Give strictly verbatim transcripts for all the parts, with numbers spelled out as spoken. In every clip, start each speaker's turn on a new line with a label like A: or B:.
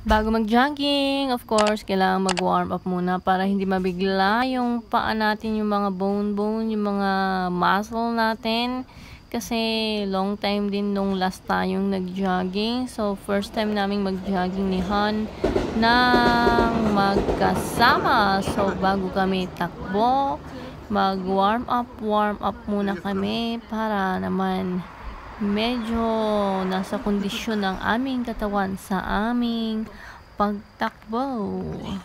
A: Bago mag-jogging, of course, kailangan mag-warm up muna para hindi mabigla yung paa natin, yung mga bone-bone, yung mga muscle natin. Kasi long time din nung last tayong nag-jogging. So, first time naming mag-jogging ni Han nang magkasama. So, bago kami takbo, mag-warm up, warm up muna kami para naman medyo nasa kondisyon ng aming katawan sa aming pagtakbo.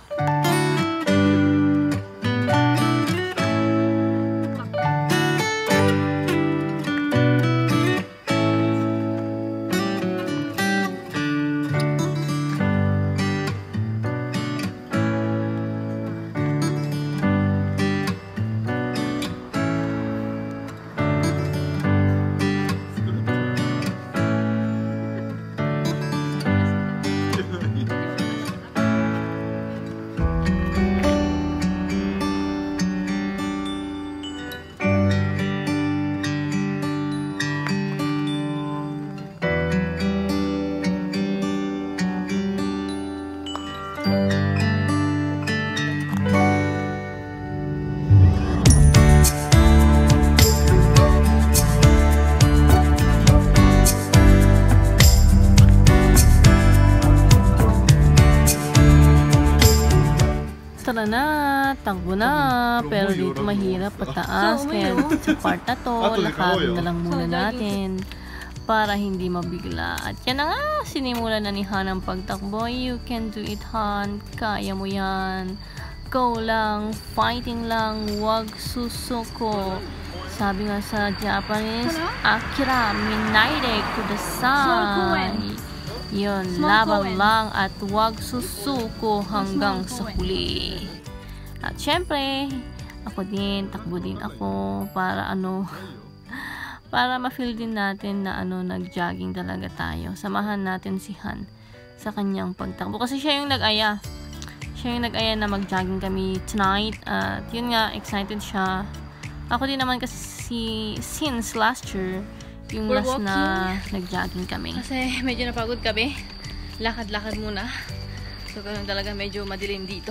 A: Tara na, takbo na, pero dito mahirap pataas, kaya sa part na to, lakadin na lang muna natin para hindi mabigla. At yan na nga, sinimulan na ni Han ang pagtakbo. You can do it, Han, kaya mo yan. Go lang, fighting lang, wag susuko. Sabi nga sa Japanese, Akira minaire kudasai. Yun, labang lang at wag susuko hanggang sa huli. At syempre, ako din, takbo din ako para ano, para ma-feel din natin na ano, nag-jogging talaga tayo. Samahan natin si Han sa kanyang pagtakbo. Kasi siya yung nag-aya. Siya yung nag-aya na mag-jogging kami tonight. At yun nga, excited siya. Ako din naman kasi since last year, yung
B: We're
A: last
B: walking.
A: na nag-jogging kami.
B: Kasi medyo napagod kami. Lakad-lakad muna. So, ganun talaga medyo madilim dito.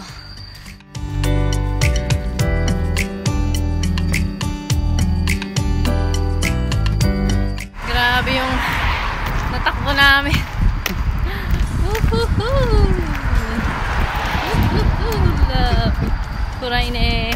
B: Grabe yung natakbo namin. Woohoo! Woohoo! Love! Kuray na eh.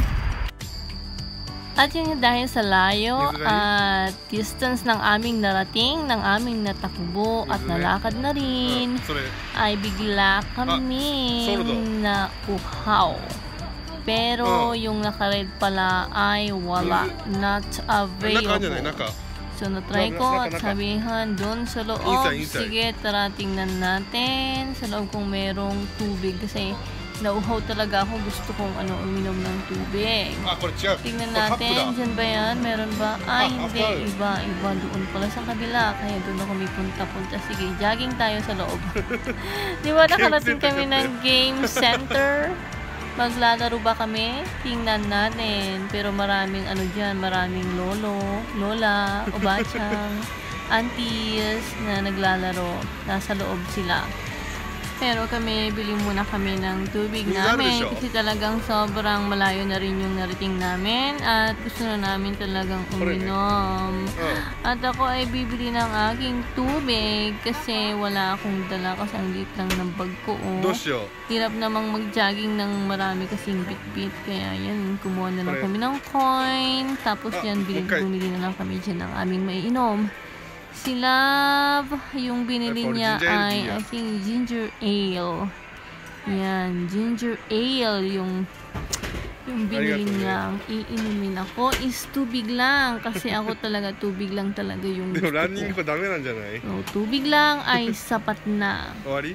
A: At yun dahil sa layo at distance ng aming narating, ng aming natakbo at nalakad na rin, ay bigla kami na uhaw. Pero yung nakared pala ay wala, not available. So natry ko at sabihan doon sa loob, sige tara tingnan natin sa loob kung merong tubig kasi nauhaw talaga ako, gusto kong ano, uminom ng tubig. Tingnan natin, dyan ba yan? Meron ba? Ay, hindi. Iba, iba. Doon pala sa kabila. Kaya doon ako may punta-punta. Sige, jogging tayo sa loob. Di ba nakarating kami ng game center? Maglalaro ba kami? Tingnan natin. Pero maraming ano dyan, maraming lolo, lola, obachang, aunties na naglalaro. Nasa loob sila. Pero kami, bili muna kami ng tubig namin kasi talagang sobrang malayo na rin yung narating namin at gusto na namin talagang uminom. At ako ay bibili ng aking tubig kasi wala akong dala kasi ang lit lang ng bag ko. Oh. Hirap namang mag-jogging ng marami kasing bit-bit kaya yan, kumuha na lang kami ng coin tapos yan, bumili na lang kami dyan ng aming maiinom. Si Love, yung binili niya ay, I think, ginger ale. Yan, ginger ale yung yung binili niya. Ang iinumin ako is tubig lang. Kasi ako talaga, tubig lang talaga yung gusto ko. So, tubig lang ay sapat na.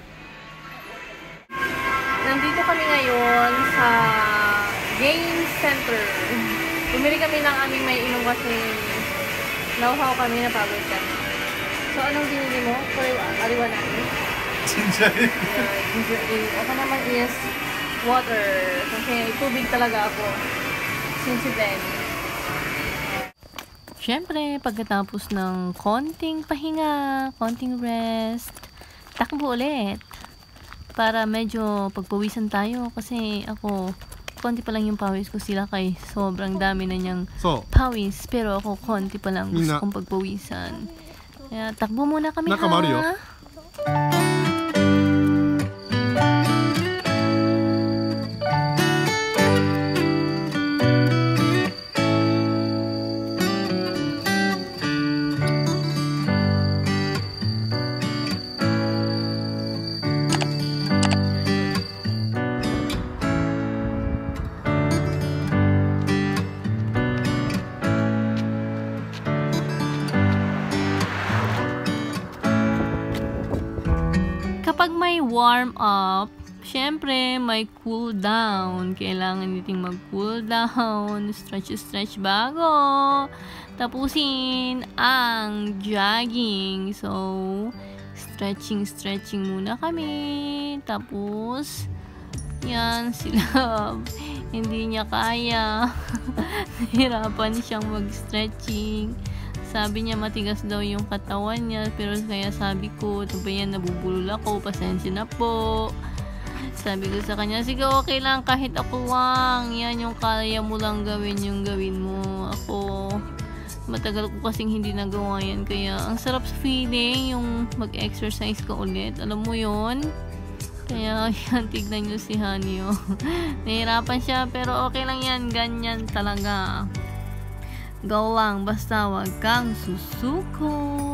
A: Nandito kami ngayon sa game center. Bumili kami ng aming may inom kasi nauhaw kami, napagod kami. So, anong binili mo? For ariwa natin?
C: Ginger ale.
A: Uh, ginger ale. Ako naman is water. Kasi tubig talaga ako. Since then. Siyempre, pagkatapos ng konting pahinga, konting rest, takbo ulit. para medyo pagpawisan tayo kasi ako konti pa lang yung pawis ko, sila kay sobrang dami na niyang pawis, pero ako konti pa lang gusto kong pagpawisan. Kaya takbo muna kami ha. Kapag may warm up, syempre may cool down. Kailangan nating mag-cool down, stretch-stretch bago tapusin ang jogging. So, stretching-stretching muna kami. Tapos, yan, sila hindi niya kaya. Nahirapan siyang mag-stretching. Sabi niya matigas daw yung katawan niya, pero kaya sabi ko, ito ba yan, nabubulol ako, pasensya na po. Sabi ko sa kanya, sige okay lang, kahit ako lang, yan yung kaya mo lang gawin, yung gawin mo. Ako, matagal ko kasing hindi nagawa yan, kaya ang sarap sa feeling, yung mag-exercise ka ulit, alam mo yon. Kaya yan, tignan nyo si Hanyo. Nahirapan siya, pero okay lang yan, ganyan talaga. Go lang, basta wag kang susuko.